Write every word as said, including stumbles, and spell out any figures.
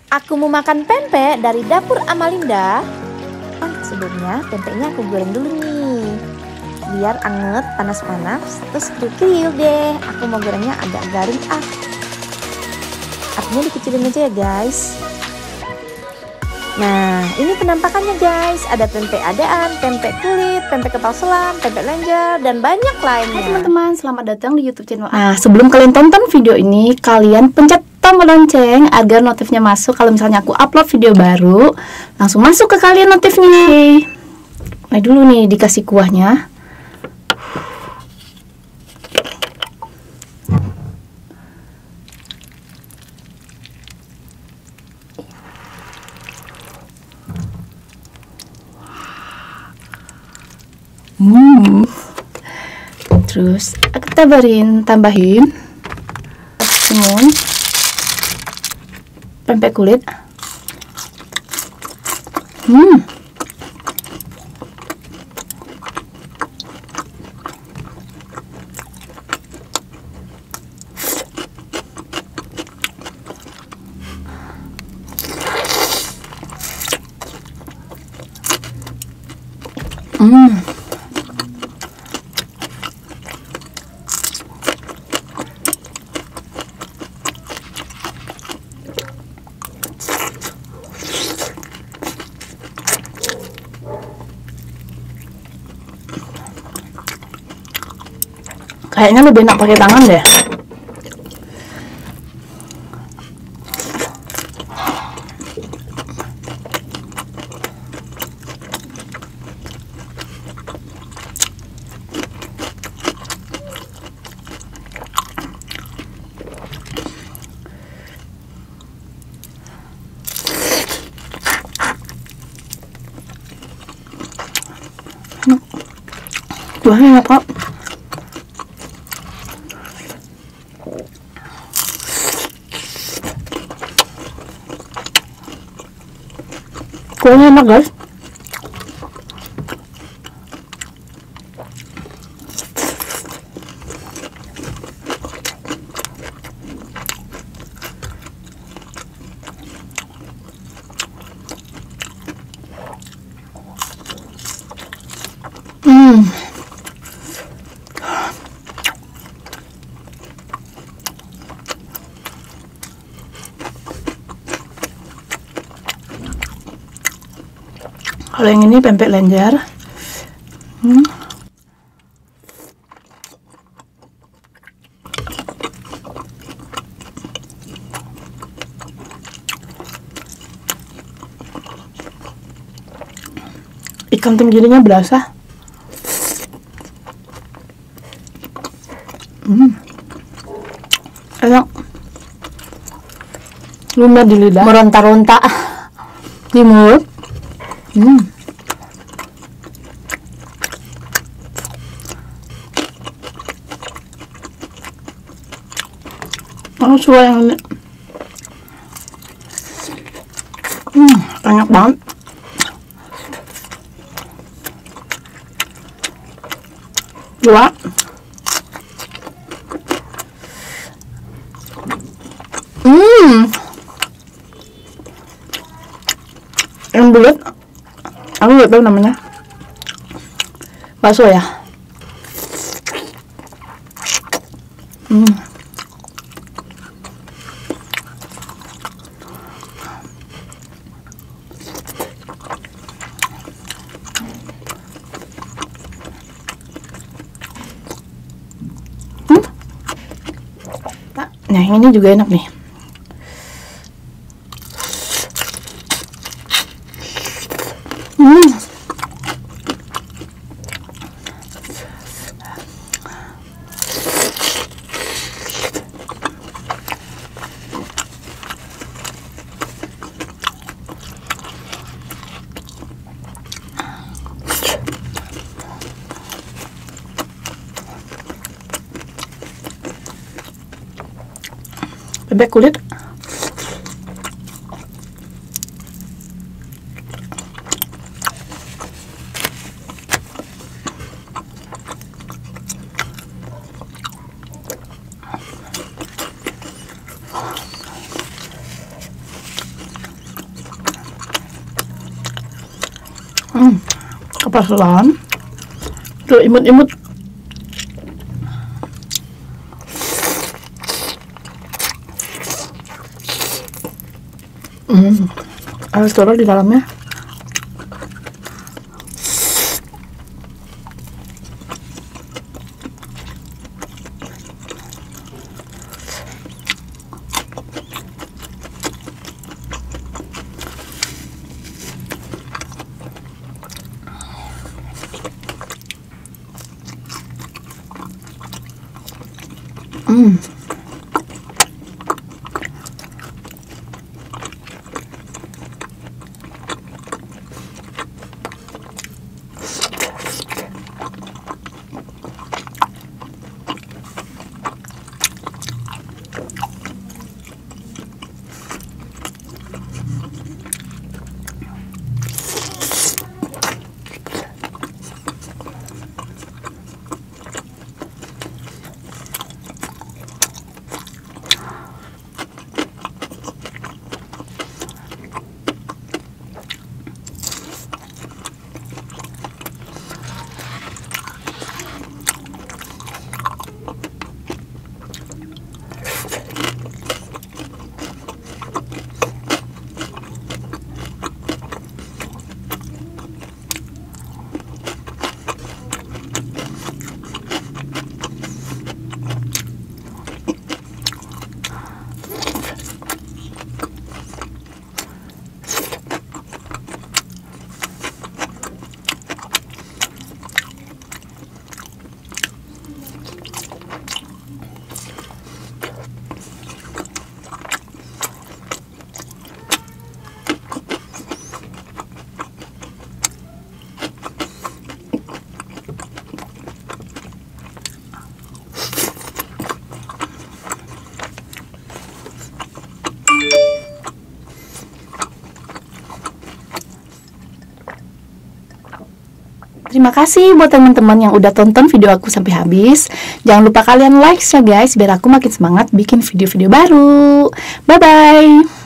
Aku mau makan pempek dari dapur Amalinda. Sebelumnya pempeknya aku goreng dulu nih, biar anget panas-panas, terus kriuk deh. Aku mau gorengnya agak garing ah. Apinya dikecilin aja ya guys. Nah, ini penampakannya guys. Ada pempek adaan, pempek kulit, pempek kepal selam, pempek lenjer, dan banyak lainnya. Hai teman-teman, selamat datang di YouTube channel. Nah, sebelum kalian tonton video ini, kalian pencet tombol lonceng agar notifnya masuk. Kalau misalnya aku upload video baru, langsung masuk ke kalian notifnya. Nah, dulu nih dikasih kuahnya. Hmm. Terus aku tabarin, tambahin timun, pempek kulit. Hmm. Hmm. Kayaknya lebih enak pakai tangan deh. Kuahnya enak kok. Kuahnya enak guys. Hmm. Kalau yang ini pempek lenjer. Hmm. Ikan tenggirinya berasa. Hmm. Enak. Lumer di lidah, meronta-ronta di mulut. Hmm. Aku suka yang ini. Hmm, banyak banget. Dua. Hmm. Yang bulat. Aku nggak tahu namanya. Bakso ya. Hmm. Hmm. Nah, yang ini juga enak nih. Hmm. Pempek kulit. kepaselan tuh imut-imut. Hmm, ada telur di dalamnya. Hmm. Terima kasih buat teman-teman yang udah tonton video aku sampai habis. Jangan lupa kalian like ya guys, biar aku makin semangat bikin video-video baru. Bye-bye.